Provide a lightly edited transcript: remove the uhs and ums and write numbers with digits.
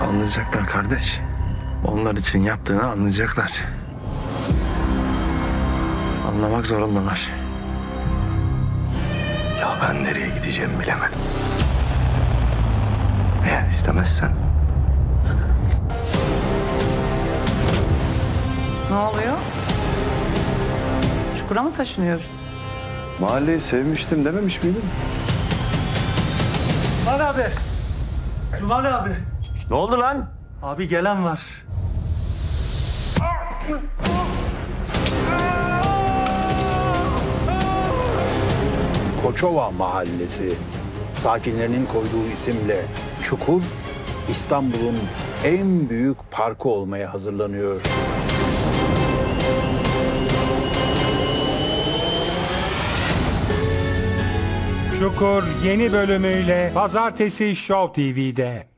Anlayacaklar kardeş. Onlar için yaptığını anlayacaklar. Anlamak zorundalar. Ya ben nereye gideceğimi bilemedim. Eğer istemezsen... Ne oluyor? Çukura mı taşınıyoruz? Mahalleyi sevmiştim dememiş miydin? Cuman abi. Cuman abi. Ne oldu lan? Abi gelen var. Koçova Mahallesi sakinlerinin koyduğu isimle Çukur, İstanbul'un en büyük parkı olmaya hazırlanıyor. Çukur yeni bölümüyle Pazartesi Show TV'de.